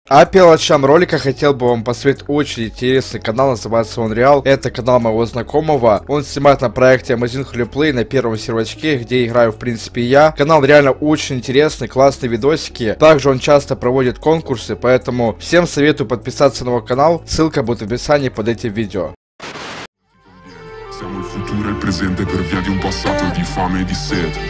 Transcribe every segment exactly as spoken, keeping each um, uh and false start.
А перед началом ролика хотел бы вам посоветовать очень интересный канал, называется он Реал. Это канал моего знакомого. Он снимает на проекте Amazing Holy Play на первом сервачке, где играю в принципе я. Канал реально очень интересный, классные видосики. Также он часто проводит конкурсы, поэтому всем советую подписаться на его канал. Ссылка будет в описании под этим видео. Siamo il futuro e il presente per via di un passato di fame e di sete.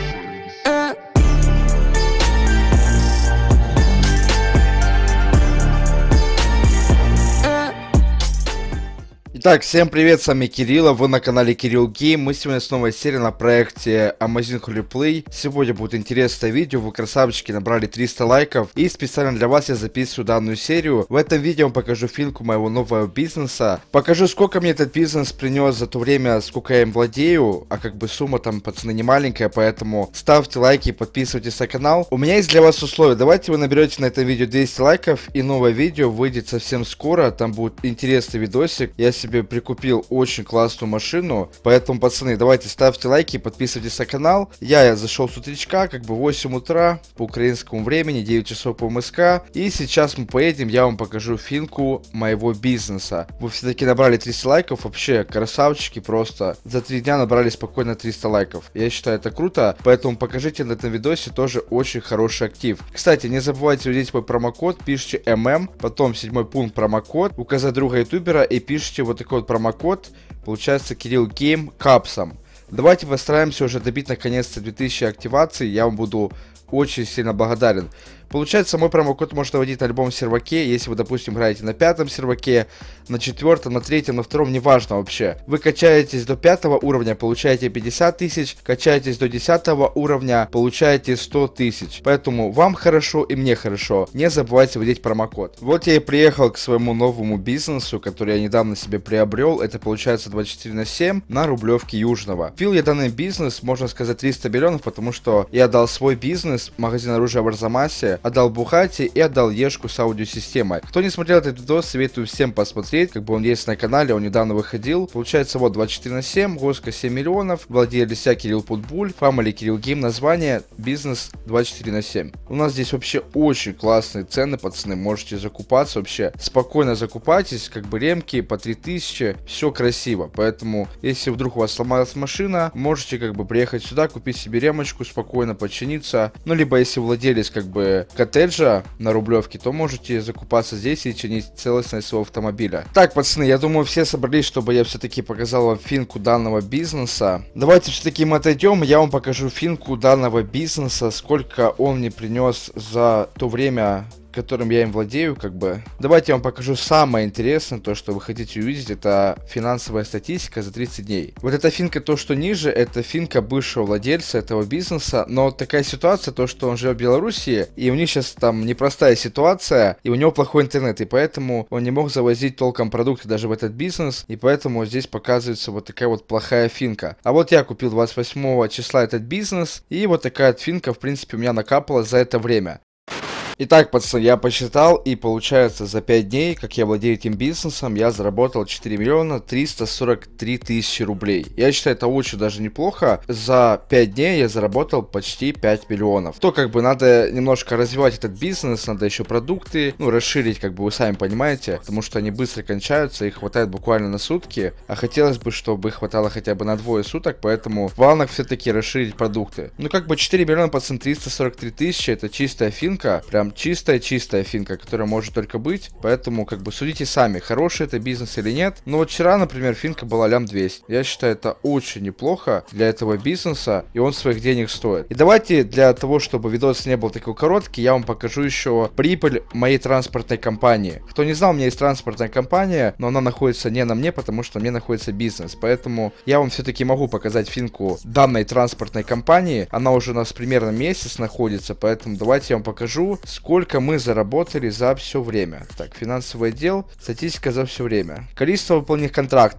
Итак, всем привет, с вами Кирилл, вы на канале Кирилл Гейм. Мы сегодня с новой серией на проекте Amazing Holy Play. Сегодня будет интересное видео, вы красавчики набрали триста лайков. И специально для вас я записываю данную серию. В этом видео я вам покажу финку моего нового бизнеса. Покажу, сколько мне этот бизнес принес за то время, сколько я им владею. А как бы сумма там, пацаны, не маленькая, поэтому ставьте лайки и подписывайтесь на канал. У меня есть для вас условия. Давайте вы наберете на этом видео двести лайков, и новое видео выйдет совсем скоро. Там будет интересный видосик. Я себе прикупил очень классную машину, поэтому, пацаны, давайте ставьте лайки и подписывайтесь на канал. Я зашел с утречка, как бы восемь утра по украинскому времени, девять часов по МСК, и сейчас мы поедем, я вам покажу финку моего бизнеса. Вы все-таки набрали триста лайков, вообще красавчики, просто за три дня набрали спокойно триста лайков. Я считаю, это круто, поэтому покажите на этом видосе тоже очень хороший актив. Кстати, не забывайте вводить мой промокод, пишите эм эм, потом седьмой пункт промокод, указать друга ютубера и пишите вот такой вот промокод, получается Кирилл Гейм капсом. Давайте постараемся уже добить наконец-то две тысячи активаций, я вам буду очень сильно благодарен. Получается, мой промокод можно вводить на любом серваке, если вы, допустим, играете на пятом серваке, на четвертом, на третьем, на втором, неважно вообще. Вы качаетесь до пятого уровня, получаете пятьдесят тысяч, качаетесь до десятого уровня, получаете сто тысяч. Поэтому вам хорошо и мне хорошо. Не забывайте вводить промокод. Вот я и приехал к своему новому бизнесу, который я недавно себе приобрел. Это получается двадцать четыре на семь на Рублевке Южного. Купил я данный бизнес, можно сказать, триста миллионов, потому что я отдал свой бизнес, магазин оружия в Арзамасе, отдал Бухати и отдал Ешку с аудиосистемой. Кто не смотрел этот видос, советую всем посмотреть, как бы он есть на канале, он недавно выходил. Получается, вот двадцать четыре на семь, Госка семь миллионов, владелец я Кирилл Путбуль, Family Кирилл Гейм, название, бизнес двадцать четыре на семь. У нас здесь вообще очень классные цены, пацаны, можете закупаться вообще, спокойно закупайтесь, как бы ремки по три тысячи, все красиво. Поэтому, если вдруг у вас сломалась машина, можете как бы приехать сюда, купить себе ремочку, спокойно починиться. Ну, либо если владелец как бы коттеджа на Рублевке, то можете закупаться здесь и чинить целостность своего автомобиля. Так, пацаны, я думаю, все собрались, чтобы я все-таки показал вам финку данного бизнеса. Давайте все-таки мы отойдем, я вам покажу финку данного бизнеса, сколько он мне принес за то время, которым я им владею, как бы. Давайте я вам покажу самое интересное, то, что вы хотите увидеть, это финансовая статистика за тридцать дней. Вот эта финка, то, что ниже, это финка бывшего владельца этого бизнеса, но такая ситуация, то, что он живет в Беларуси, и у них сейчас там непростая ситуация, и у него плохой интернет, и поэтому он не мог завозить толком продукты даже в этот бизнес, и поэтому здесь показывается вот такая вот плохая финка. А вот я купил двадцать восьмого числа этот бизнес, и вот такая вот финка, в принципе, у меня накапалась за это время. Итак, пацаны, я посчитал, и получается, за пять дней, как я владею этим бизнесом, я заработал четыре миллиона триста сорок три тысячи рублей. Я считаю, это очень даже неплохо. За пять дней я заработал почти пять миллионов. То как бы надо немножко развивать этот бизнес, надо еще продукты, ну, расширить, как бы вы сами понимаете, потому что они быстро кончаются, их хватает буквально на сутки, а хотелось бы, чтобы их хватало хотя бы на двое суток, поэтому в планах все-таки расширить продукты. Ну, как бы четыре миллиона, пацаны, триста сорок три тысячи, это чистая финка, прям чистая-чистая финка, которая может только быть, поэтому как бы судите сами, хороший это бизнес или нет. Но вот вчера, например, финка была лям двести. Я считаю, это очень неплохо для этого бизнеса, и он своих денег стоит. И давайте для того, чтобы видос не был такой короткий, я вам покажу еще прибыль моей транспортной компании. Кто не знал, у меня есть транспортная компания, но она находится не на мне, потому что мне находится бизнес, поэтому я вам все-таки могу показать финку данной транспортной компании. Она уже у нас примерно месяц находится, поэтому давайте я вам покажу, сколько мы заработали за все время. Так, финансовый отдел, статистика за все время. Количество выполненных контрактов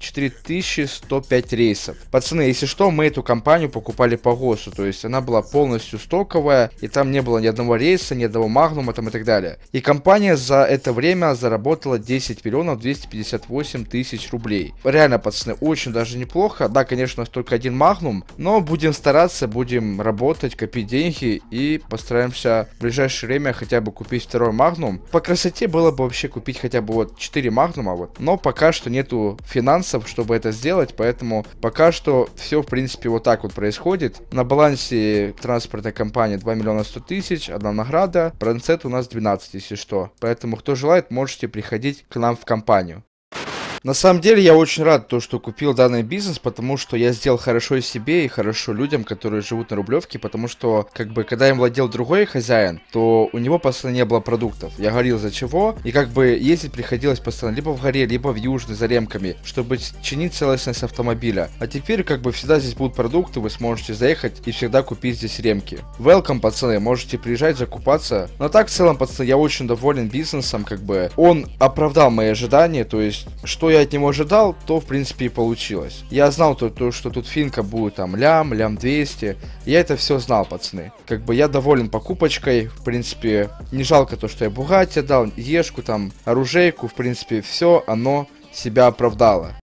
четыре тысячи сто пять рейсов. Пацаны, если что, мы эту компанию покупали по ГОСу, то есть она была полностью стоковая, и там не было ни одного рейса, ни одного магнума там и так далее. И компания за это время заработала десять миллионов двести пятьдесят восемь тысяч рублей. Реально, пацаны, очень даже неплохо. Да, конечно, у нас только один магнум, но будем стараться, будем работать, копить деньги и постараемся в ближайшее время хотя бы купить второй магнум. По красоте было бы вообще купить хотя бы вот четыре магнума, вот. Но пока что нету финансов, чтобы это сделать, поэтому пока что все, в принципе, вот так вот происходит. На балансе транспортной компании два миллиона сто тысяч, одна награда, процент у нас двенадцать, если что. Поэтому, кто желает, можете приходить к нам в компанию. На самом деле, я очень рад, то, что купил данный бизнес, потому что я сделал хорошо себе и хорошо людям, которые живут на Рублевке, потому что, как бы, когда им владел другой хозяин, то у него постоянно не было продуктов. Я говорил, за чего, и как бы ездить приходилось постоянно либо в горе, либо в Южный за ремками, чтобы чинить целостность автомобиля. А теперь, как бы, всегда здесь будут продукты, вы сможете заехать и всегда купить здесь ремки. Welcome, пацаны, можете приезжать, закупаться. Но так, в целом, пацаны, я очень доволен бизнесом, как бы, он оправдал мои ожидания, то есть, что я от него ожидал, то в принципе и получилось. Я знал то, то что тут финка будет там лям, лям двести. Я это все знал, пацаны. Как бы я доволен покупочкой. В принципе, не жалко то, что я Бугатти дал, Ешку там, оружейку. В принципе, все оно себя оправдало.